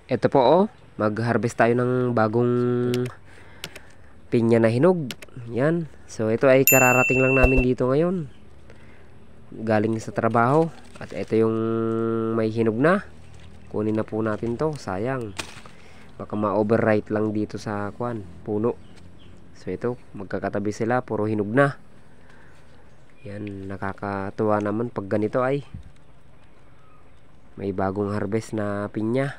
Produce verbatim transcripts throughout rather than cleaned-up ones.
Ito po oh, mag-harvest tayo ng bagong pinya na hinog. Yan. So ito ay kararating lang namin dito ngayon. Galing sa trabaho. At ito yung may hinog na. Kunin na po natin to. Sayang. Baka ma-overripe lang dito sa kwan, puno. So ito, magkakatabi sila. Puro hinog na. Yan, nakakatuwa naman pag ganito ay may bagong harvest na pinya.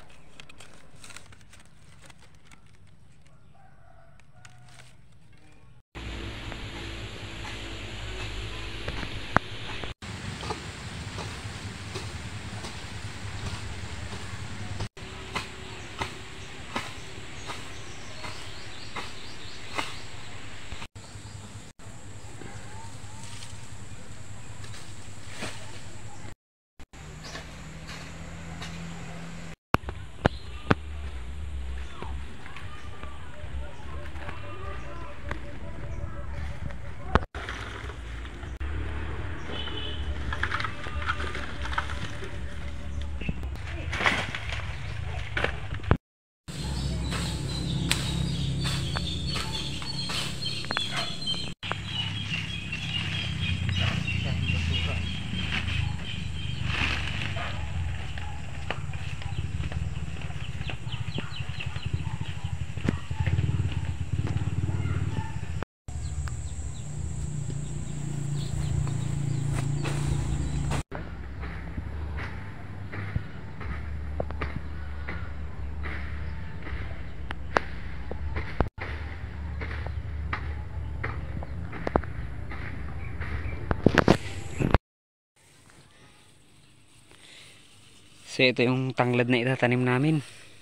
So ito yung tanglad na itatanim namin.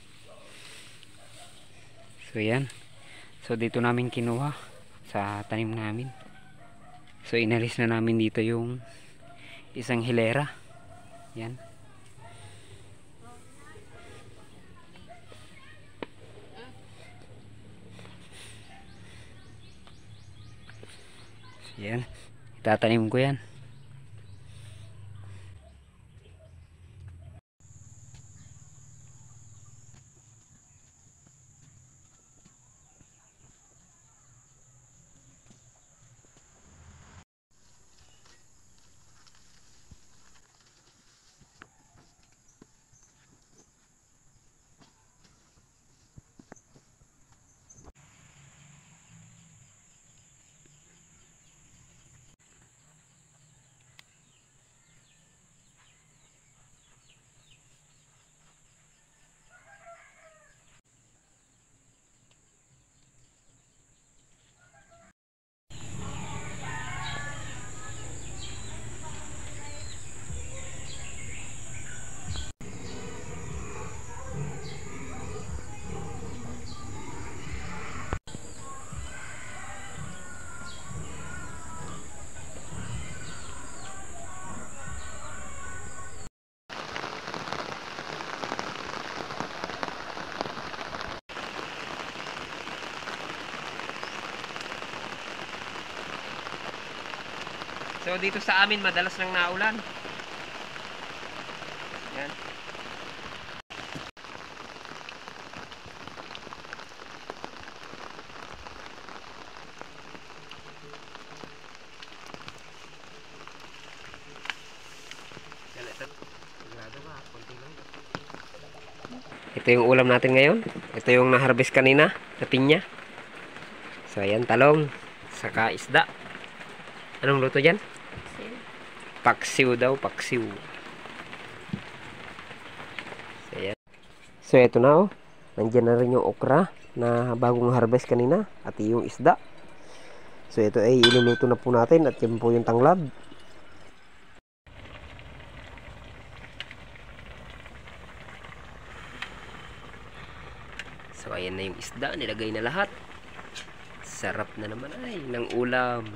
So yan. So dito namin kinuha sa tanim namin. So inalis na namin dito yung isang hilera. Yan. So yan. Itatanim ko yan. So dito sa amin madalas nang naulan. Yan. Ito yung ulam natin ngayon. Ito yung na-harvest kanina na pinya. So ayan, talong saka isda. Anong luto dyan? Paksiw daw, paksiw. So, ayan. So, ito na oh. Nandiyan na rin yung okra na bagong harvest kanina. At yung isda. So, ito ay iluluto na po natin. At yun po yung tanglad. So, ayan na yung isda. Nilagay na lahat. Sarap na naman ay ng ulam.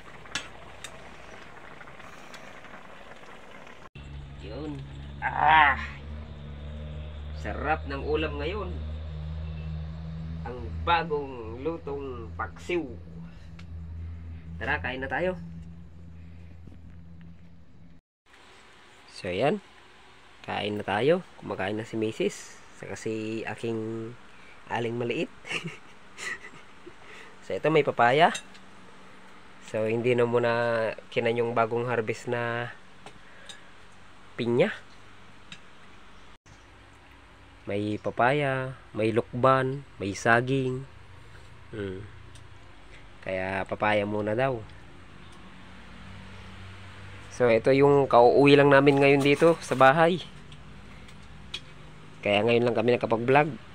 Yun. Ah! Sarap ng ulam ngayon. Ang bagong lutong paksiw. Tara, kain na tayo. So, ayan. Kain na tayo. Kumakain na si Missus Saka si aking aling maliit. So ito may papaya. So hindi na muna kinan yung bagong harvest na pinya. May papaya, may lukban, may saging. Hmm. Kaya papaya muna daw. So ito yung kauuwi lang namin ngayon dito sa bahay. Kaya ngayon lang kami nakapag-vlog.